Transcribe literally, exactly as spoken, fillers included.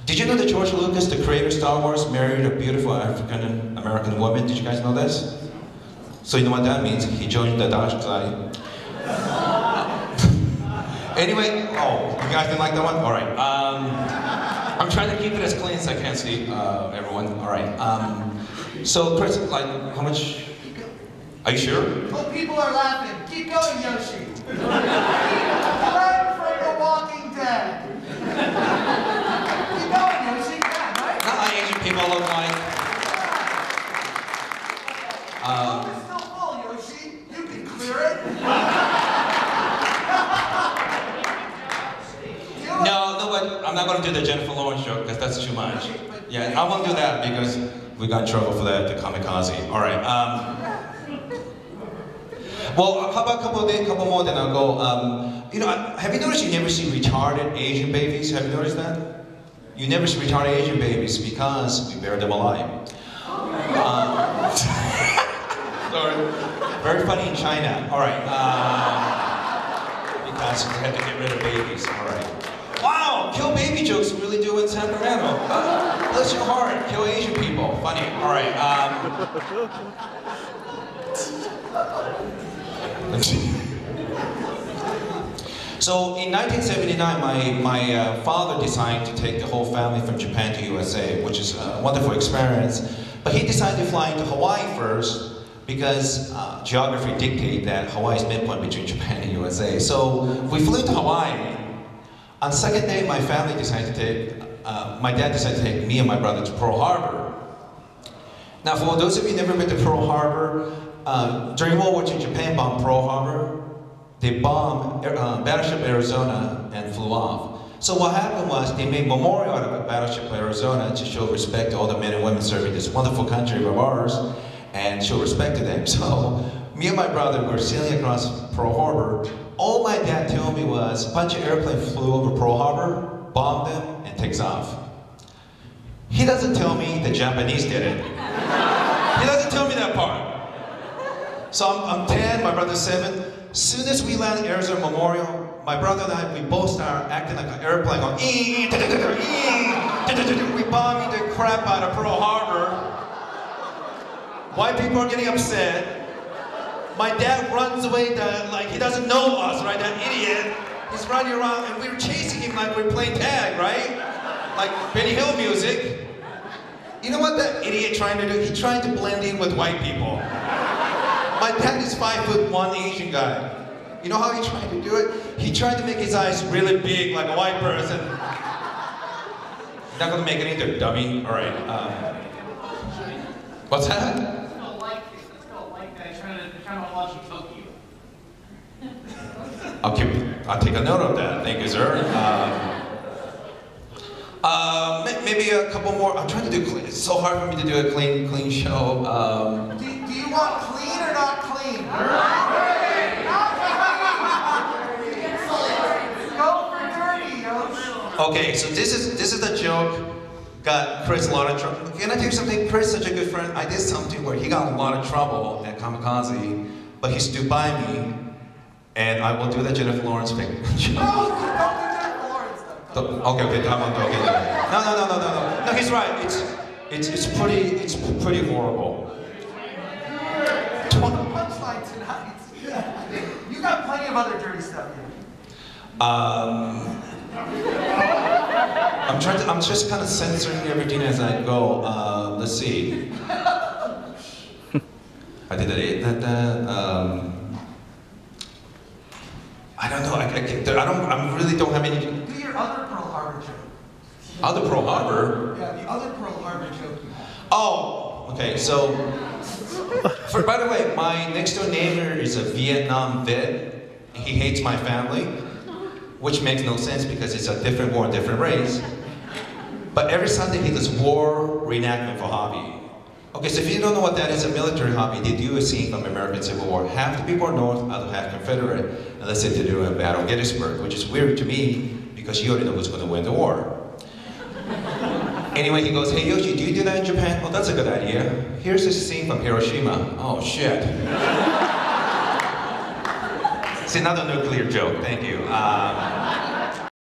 Did you know that George Lucas, the creator of Star Wars, married a beautiful African-American woman? Did you guys know this? So you know what that means? He joined the dark side. Anyway, oh, you guys didn't like that one? All right. Um, I'm trying to keep it as clean as I can, see uh, everyone. All right. Um, so, Chris, like, how much? Are you sure? Oh, people are laughing. Keep going, Yoshi. Learn from The Walking Dead. Keep going, Yoshi. Yeah, right? Not like Asian people look like. Um, oh, it's still full, Yoshi. You can clear it. No, no, but I'm not going to do the Jennifer Lawrence joke because that's too much. Yeah, I won't do that because we got in trouble for that at the Kamikaze. All right. Um, well, how about a couple of days, couple more, then I'll go. Um, you know, have you noticed you never see retarded Asian babies? Have you noticed that? You never see retarded Asian babies because we bury them alive. Um, sorry. Very funny in China. All right. Uh, because we had to get rid of babies. All right. Wow, kill baby jokes really do in Sacramento. Uh, bless your heart, kill Asian people. Funny. All right. Um, so in nineteen seventy-nine, my, my uh, father decided to take the whole family from Japan to U S A, which is a wonderful experience. But he decided to fly into Hawaii first because uh, geography dictates that Hawaii is midpoint between Japan and U S A. So we flew into Hawaii. On the second day, my family decided to take, uh, my dad decided to take me and my brother to Pearl Harbor. Now, for those of you who never been to Pearl Harbor, uh, during World War Two, Japan bombed Pearl Harbor. They bombed uh, Battleship Arizona and flew off. So what happened was they made a memorial out of Battleship Arizona to show respect to all the men and women serving this wonderful country of ours and show respect to them. So me and my brother were sailing across Pearl Harbor. All my dad told me was a bunch of airplanes flew over Pearl Harbor, bombed them, and takes off. He doesn't tell me the Japanese did it. He doesn't tell me that part. So I'm, I'm ten, my brother's seven. As soon as we land at Arizona Memorial, my brother and I, we both start acting like an airplane going, ee, da, da, da, da, ee, we bombing the crap out of Pearl Harbor. White people are getting upset. My dad runs away, the, like he doesn't know us, right? That idiot. He's running around and we were chasing him like we we're playing tag, right? Like Benny Hill music. You know what that idiot trying to do? He tried to blend in with white people. My dad is five foot one Asian guy. You know how he tried to do it? He tried to make his eyes really big like a white person. Not gonna make it either, dummy. All right. Um, what's that? I'll keep, I'll take a note of that. Thank you, sir. Um, uh, maybe a couple more. I'm trying to do clean. It's so hard for me to do a clean, clean show. Um, do, do you want clean or not clean? Go for dirty, Yoshi. Okay, so this is this is the joke. Got Chris a lot of trouble. Can I tell you something? Chris is such a good friend. I did something where he got a lot of trouble at Kamikaze, but he stood by me. And I will do the Jennifer Lawrence thing. No, don't do Jennifer Lawrence though. Okay, okay, I'm on. Okay, no, no, no, no, no, no. No, he's right. It's, it's, it's pretty, it's pretty horrible. Punchline tonight. You got plenty of other dirty stuff here. Um, I'm trying to. I'm just kind of censoring everything as I go. Uh, let's see. I did it. That. that um, I don't know. I, I, I don't. I really don't have any. Do your other Pearl Harbor joke. Other Pearl Harbor. Yeah, the other Pearl Harbor joke. Oh. Okay. So. For, by the way, my next door neighbor is a Vietnam vet. He hates my family, which makes no sense because it's a different war, different race. But every Sunday he does war reenactment for hobby. Okay, so if you don't know what that is, a military hobby, they do a scene from American Civil War. Half the people are North, other half Confederate, and let's say they do a battle of Gettysburg, which is weird to me because you already know who's going to win the war. Anyway, he goes, hey Yoshi, do you do that in Japan? Oh, that's a good idea. Here's this scene from Hiroshima. Oh, shit. It's another nuclear joke, thank you. Um,